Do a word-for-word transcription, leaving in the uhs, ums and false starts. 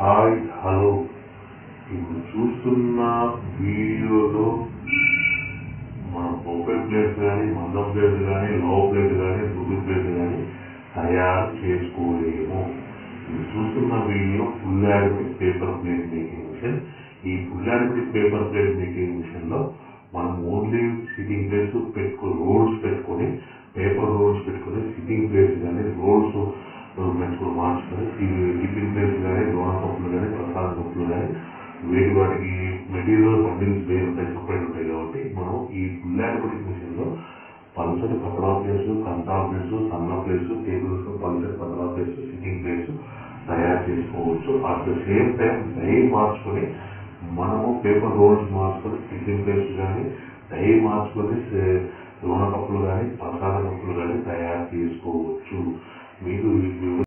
Hi hello ఇప్పుడు చూస్తున్న వీడియోలో మనం ఓపెన్ ప్లేస్ కానీ మందం ప్లేస్ కానీ లో ప్లేస్ కానీ దుడ్డు ప్లేస్ కానీ తయారు చేసుకోలేము. ఇది చూస్తున్న video full automatic paper plate making machine. ఈ full automatic paper plate making machine లో మనం ఓన్లీ సిట్టింగ్ ప్లేస్ పెట్టుకుని రోల్స్ పెట్టుకొని పేపర్ రోల్స్ పెట్టుకుని సిట్టింగ్ ప్లేస్ కానీ రోల్స్ పెట్టుకుని మార్చుకొని టిఫిన్ ప్లేస్ కానీ లోన కప్పులు కానీ ప్రసాద కప్పులు కానీ వేటి వాటికి మెటీరియల్ బండిల్స్ వేరు ఉంటాయి, సపరేట్ ఉంటాయి. కాబట్టి మనం ఈ ఫుల్ యాడమిక్ మిషన్ లో పల్సటి పతలా ప్లేస్, కంటా ప్లేస్, సన్న ప్లేస్, టేబుల్స్ పల్సటి పతలా ప్లేస్, సిట్టింగ్ ప్లేస్ తయారు చేసుకోవచ్చు. At the same time die మార్చుకొని మనము పేపర్ రోల్స్ మార్చుకొని టిఫిన్ ప్లేస్ కానీ డై మార్చుకొని లోన కప్పులు కానీ ప్రసాద కప్పులు కానీ తయారు చేసుకోవచ్చు. మీకు